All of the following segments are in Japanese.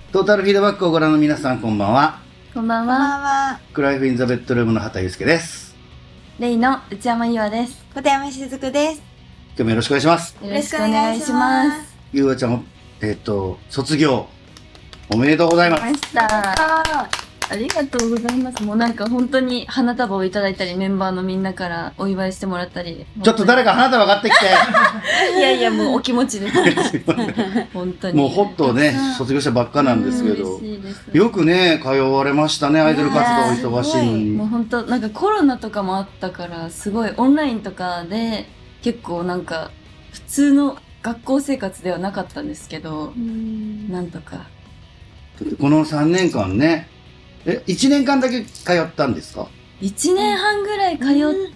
トータルフィードバックをご覧の皆さん、こんばんは。 こんばんは。 クライフインザベッドルームの畑祐介です。 レイの内山優愛です。 小手山しずくです。 今日もよろしくお願いします。 よろしくお願いします。 優愛ちゃん、卒業おめでとうございます。 ありがとうございます。もうなんか本当に花束をいただいたり、メンバーのみんなからお祝いしてもらったり。 ちょっと誰か花束買ってきて。 いやいや、もうお気持ちです。本当に。 もうほっとね、卒業したばっかなんですけど。よくね、通われましたね、アイドル活動忙しいのに。 もう本当、なんかコロナとかもあったから、すごいオンラインとかで、結構なんか、普通の学校生活ではなかったんですけど、なんとか。 この3年間ね、1年間だけ通ったんですか ？1年半ぐらい通って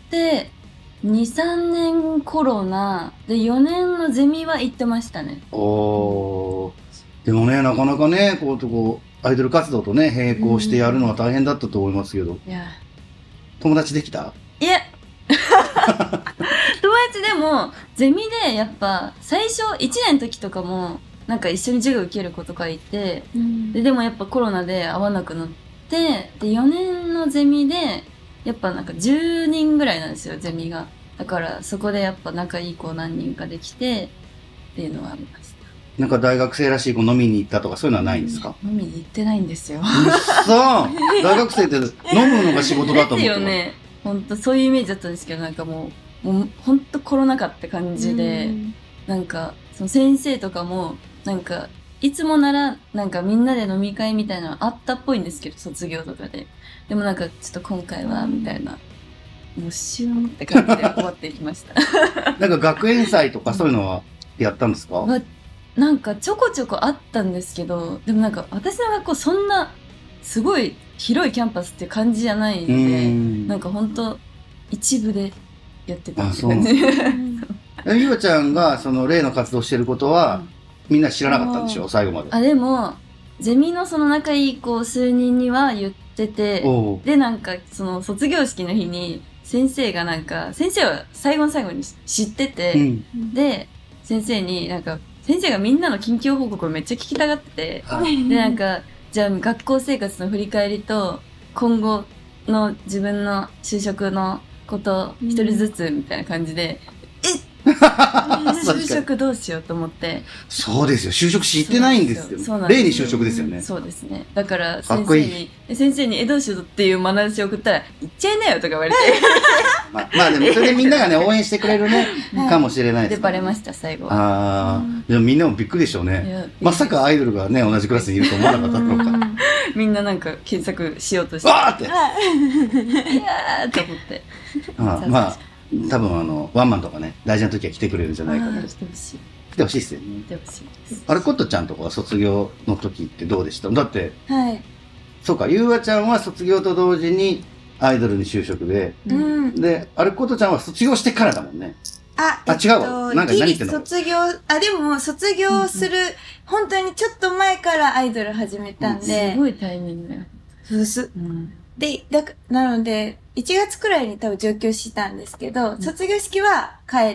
、2、3年コロナ、で4年のゼミは行ってましたね。 でもね、なかなかね、アイドル活動とね、並行してやるのは大変だったと思いますけど。 いや。 友達できた？ いや。友達でも、ゼミでやっぱ、最初1年の時とかも、なんか一緒に授業受ける子とかいて、でもやっぱコロナで会わなくなって、で、4年のゼミで、やっぱなんか10人ぐらいなんですよ、ゼミが。だからそこでやっぱ仲いい子何人かできて、っていうのはありました。 なんか大学生らしい子飲みに行ったとかそういうのはないんですか？ 飲みに行ってないんですよ。 大学生って飲むのが仕事だと思ってます。ですよね。 ほんとそういうイメージだったんですけど、なんかもうほんとコロナ禍って感じで、なんかその先生とかも、なんか、いつもなら、なんかみんなで飲み会みたいなのあったっぽいんですけど、卒業とかで。でもなんか、ちょっと今回は、みたいな、もうシューンって感じで終わっていきました。 なんか学園祭とかそういうのはやったんですか？ なんかちょこちょこあったんですけど、でもなんか私の学校そんな、すごい広いキャンパスっていう感じじゃないので、なんかほんと、一部でやってたって感じ。 ゆうちゃんがその例の活動してることは、みんな知らなかったんでしょ最後まで。 でも、ゼミのその仲いい子数人には言ってて、で、なんか、その卒業式の日に、先生がなんか、先生は最後の最後に知ってて、で、先生になんか、先生がみんなの近況報告をめっちゃ聞きたがってて、で、なんか、じゃあ学校生活の振り返りと、今後の自分の就職のこと一人ずつみたいな感じで、就職どうしようと思って。 そうですよ。就職知ってないんですよ。例に就職ですよね。 そうですね。だから先生にどうしようっていう眼差しを送ったら、行っちゃいなよとか言われて。 まあでもそれでみんながね、応援してくれるね、かもしれないです。 で、バレました、最後は。 でもみんなもびっくりでしょうね。まさかアイドルがね、同じクラスにいると思わなかったのか。 みんななんか検索しようとして。 わーって。いやーと思って。 まあ。多分ワンマンとかね、大事な時は来てくれるんじゃないかな。 来てほしい。 来てほしいっすよね。 来てほしいです。 あれ、コットちゃんとかは卒業の時ってどうでした？だって、 はい。 そうか、ゆうあちゃんは卒業と同時にアイドルに就職で、で、あれ、コットちゃんは卒業してからだもんね。違うわ。なんか何言ってんの？ でも卒業する、本当にちょっと前からアイドル始めたんで。 すごいタイミングだよ。 で、なので、1月くらいに多分上京したんですけど、卒業式は帰って。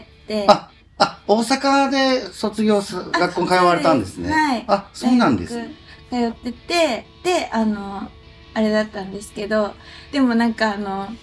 大阪で卒業学校に通われたんですね。 はい。 そうなんですね。 通ってて、で、あれだったんですけど、でもなんか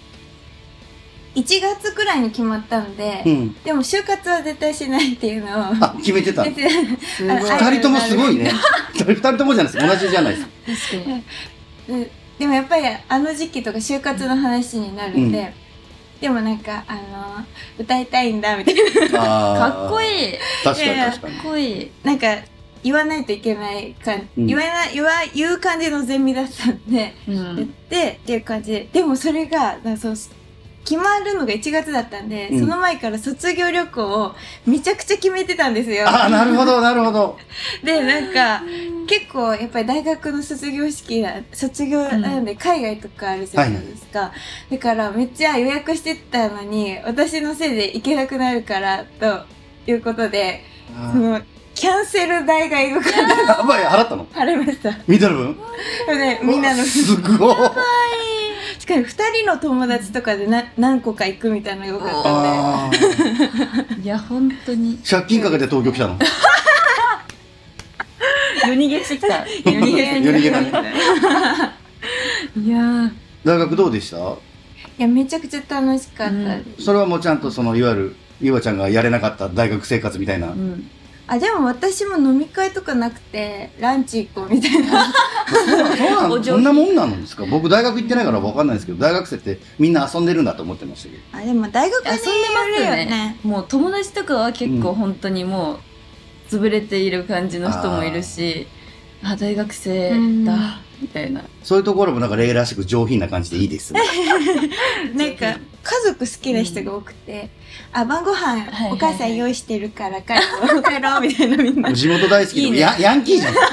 1月くらいに決まったので、でも就活は絶対しないっていうのを。 決めてた。二人ともすごいね。二人ともじゃないです。同じじゃないです。 確かに。 でもやっぱりあの時期とか就活の話になるんで、でもなんか歌いたいんだみたいな。 かっこいい。 確かに確かに。 かっこいい。 なんか言わないといけない言う感じのゼミだったんで、っていう感じで、でもそれが決まるのが1月だったんで、その前から卒業旅行をめちゃくちゃ決めてたんですよ。 なるほど、なるほど。 で、なんか、結構やっぱり大学の卒業なんで海外とかあるじゃないですか。だからめっちゃ予約してたのに、私のせいで行けなくなるから、ということで、キャンセル代がいるから。 やばい、払ったの？ 払いました。 みんなの分？ みんなの分。 すごい。 しかも2人の友達とかで何個か行くみたいなのがよかったんで。 いや、本当に。 借金かけて東京来たの？ よ夜逃げしてきた。 夜逃げだね。 いや大学どうでした？いや、めちゃくちゃ楽しかったです。 それはもうちゃんといわゆるゆあちゃんがやれなかった大学生活みたいな。 でも私も飲み会とかなくてランチ行こうみたいな。 そんなもんなんですか？僕大学行ってないから分かんないですけど、大学生ってみんな遊んでるんだと思ってましたけど。 でも大学に遊んでますよね。もう友達とかは結構本当にもう潰れている感じの人もいるし、大学生だみたいな。 そういうところもなんかレイらしく上品な感じでいいですね。 なんか家族好きな人が多くて、晩ご飯お母さん用意してるから帰ろうみたいな、みんな。 地元大好きでもヤンキーじゃん。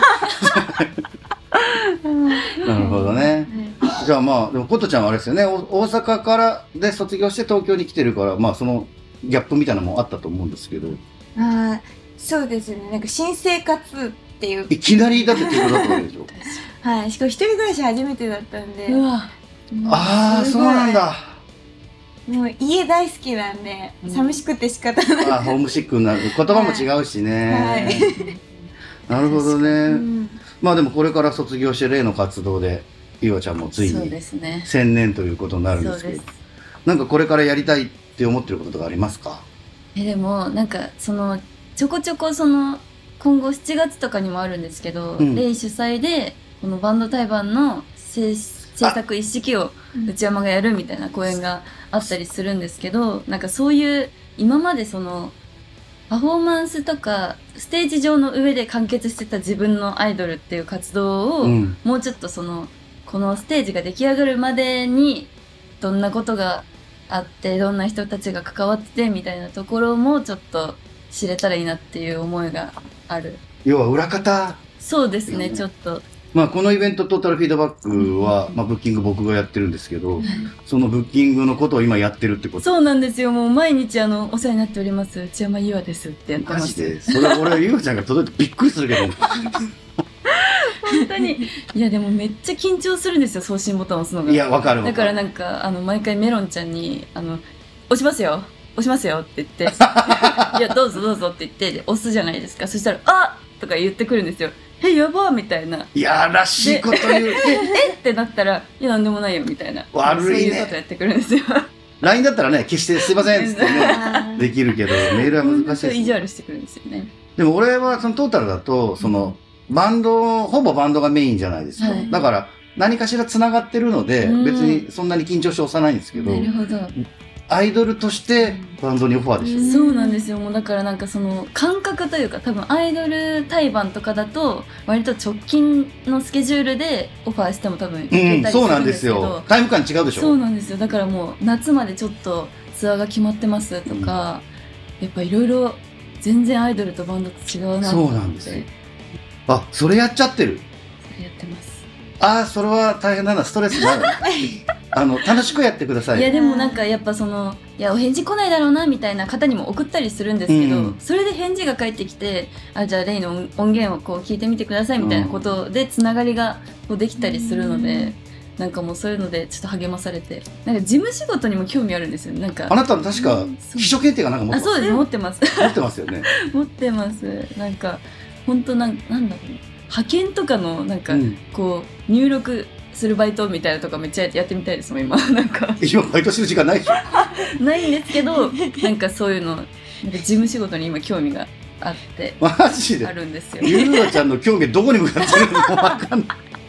なるほどね。じゃあまあ、でもことちゃんはあれですよね、大阪からで卒業して東京に来てるから、まあそのギャップみたいなのもあったと思うんですけど。 そうですね。なんか新生活っていう。 いきなりだってってことだったわけでしょ。 はい。しかも一人暮らし初めてだったんで。 そうなんだ。 もう家大好きなんで、寂しくて仕方ない。 ホームシックになる。言葉も違うしね。なるほどね。まあでもこれから卒業して例の活動で、ゆあちゃんもついに専念ということになるんですけど、なんかこれからやりたいって思ってることとかありますか？ でもなんかちょこちょこ今後7月とかにもあるんですけど、例主催でこのバンド対バンの制作一式を内山がやるみたいな公演があったりするんですけど、なんかそういう今までパフォーマンスとかステージ上の上で完結してた自分のアイドルっていう活動を、もうちょっとこのステージが出来上がるまでにどんなことがあってどんな人たちが関わっててみたいなところもちょっと知れたらいいなっていう思いがある。 要は裏方。 そうですね、ちょっと。 まあこのイベントトータルフィードバックは、まあブッキング僕がやってるんですけど、そのブッキングのことを今やってるってこと？ そうなんですよ。もう毎日お世話になっております内山優愛ですってやってます。 マジで？それ俺は優愛ちゃんが届いてびっくりするけど。 本当に。いやでもめっちゃ緊張するんですよ、送信ボタンを押すのが。 いや、わかる。 だからなんか毎回メロンちゃんに押しますよって言っていやどうぞどうぞって言って押すじゃないですか。そしたらあっとか言ってくるんですよ。やばーみたいな。 いやらしいこと言う。 ってなったらいやなんでもないよみたいな。 悪いね。そういうことやってくるんですよ。 LINE だったらね、決してすいませんっつってねできるけど、メールは難しいですね。 意地悪してくるんですよね。 でも俺はトータルだとバンド、ほぼバンドがメインじゃないですか。だから何かしら繋がってるので、別にそんなに緊張して押さないんですけど、 なるほど。 アイドルとしてバンドにオファーでしょ。 そうなんですよ。もうだからなんか感覚というか、多分アイドル対バンとかだと割と直近のスケジュールでオファーしても多分いけたりするんですけど、 そうなんですよ。タイム感違うでしょ。 そうなんですよ。だからもう夏までちょっとツアーが決まってますとか、やっぱいろいろ全然アイドルとバンドと違うなって。 そうなんですよ。それやっちゃってる。 それやってます。 それは大変だな。ストレスになる。楽しくやってください。 いやでもなんかやっぱいやお返事来ないだろうなみたいな方にも送ったりするんですけど、それで返事が返ってきて、じゃあレイの音源を聞いてみてくださいみたいなことでつながりができたりするので、なんかもうそういうのでちょっと励まされて、なんか事務仕事にも興味あるんですよ。なんかあなたも確か秘書検定がなんか持ってます。 そうです、持ってます。 持ってますよね。 持ってます。なんか本当なんだろう、派遣とかのなんか入力するバイトみたいなとかめっちゃやってみたいですもん今。なんか今バイトする時間ないでしょ。 ないんですけど、なんかそういうのなんか事務仕事に今興味があって、 マジであるんですよ。 ゆあちゃんの興味どこに向かってるのかわかんない。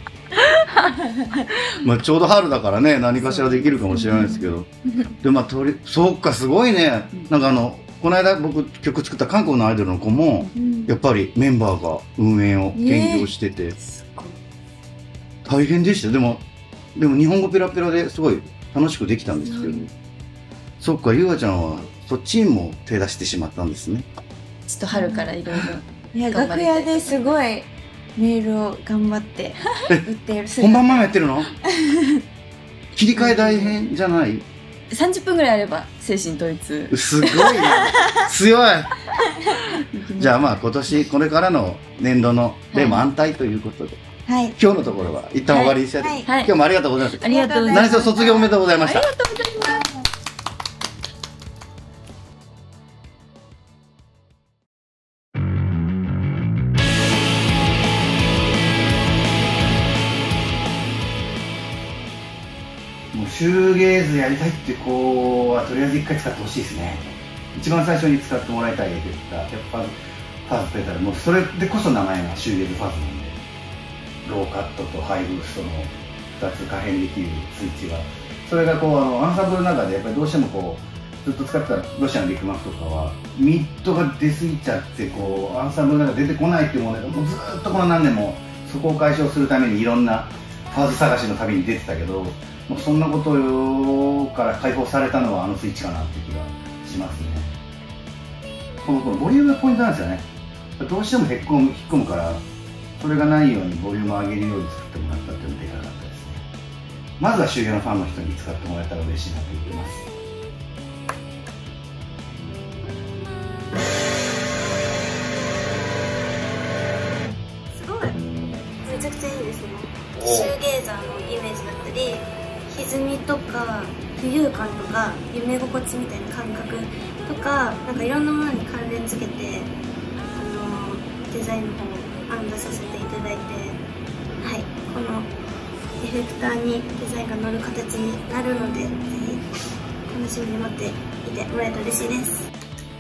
まあちょうど春だからね、何かしらできるかもしれないですけど、でそうか、すごいね。なんかこの間僕曲作った韓国のアイドルの子も、やっぱりメンバーが運営を兼業してて、大変でした。でも日本語ペラペラですごい楽しくできたんですけど、そっか、ゆあちゃんはそっちにも手出してしまったんですね。 ちょっと春からいろいろ。 いや、楽屋ですごいメールを頑張って打ってる。 本番前やってるの？切り替え大変じゃない？ 30分ぐらいあれば精神統一。 すごいね。強い。じゃあまあ今年これからの年度の例も安泰ということで、今日のところは一旦終わりにしたい。今日もありがとうございました。 ありがとうございます。 何卒卒業おめでとうございました。 ありがとうございます。 シューゲーズやりたいって子はとりあえず1回使ってほしいですね。一番最初に使ってもらいたいエフェクター、やっぱファズペダル、もうそれでこそ名前がシューゲーズファズなんで、ローカットとハイブーストの2つ可変できるスイッチが、それがこうアンサンブルの中でやっぱりどうしてもこうずっと使ってたロシアのビッグマックとかはミッドが出過ぎちゃってこうアンサンブルの中で出てこないっていうものがもうずっとこの何年もそこを解消するためにいろんなファズ探しの旅に出てたけど、もうそんなことから解放されたのはあのスイッチかなっていう気がしますね。このボリュームがポイントなんですよね。どうしても引っ込むからそれがないようにボリュームを上げるように作ってもらったっていうのがでかかったですね。まずは周辺のファンの人に使ってもらえたら嬉しいなと思ってます。 すごいめちゃくちゃいいですね。シューゲーザーのイメージだったり歪みとか浮遊感とか夢心地みたいな感覚とかなんかいろんなものに関連付けてデザインの方を編んださせていただいて、はい、このエフェクターにデザインが乗る形になるので、ぜひ楽しみに待っていてもらえたら嬉しいです。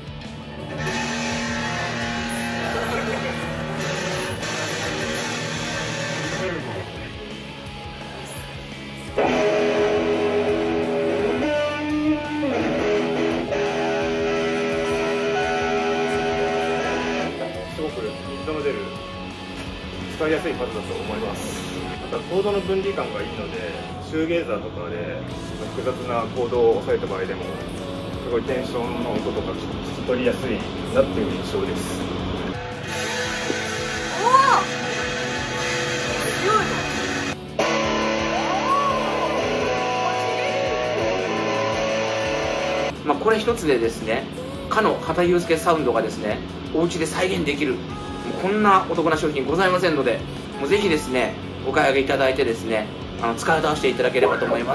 使いやすい数だと思います。またコードの分離感がいいので、シューゲーザーとかで複雑なコードを押さえた場合でもすごいテンションの音とか聞き取りやすいなっていう印象です。 これ一つでですね、かの畑祐介サウンドがですね、お家で再現できる、こんなお得な商品ございませんので、もうぜひですね、お買い上げいただいてですね、使い倒していただければと思います。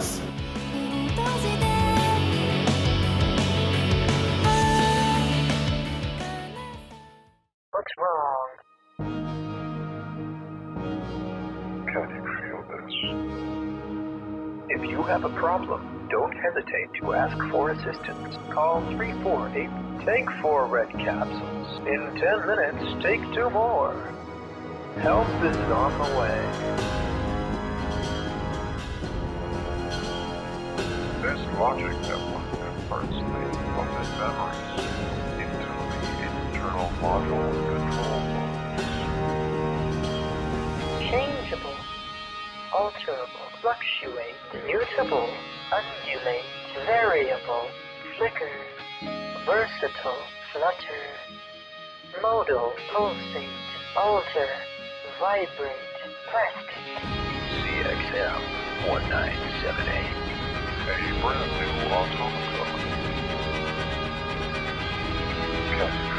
If you have a problem, don't hesitate to ask for assistance. Call 348. Take 4 red capsules. In 10 minutes, take 2 more. Help is on the way. This logic network converts the input memories into the internal module control modes. Changeable, alterable, fluctuate, mutable, undulate, variable, flicker, versatile, flutter, modal, pulsate, alter, vibrate, plastic. CXM 1978. A brand new automaton.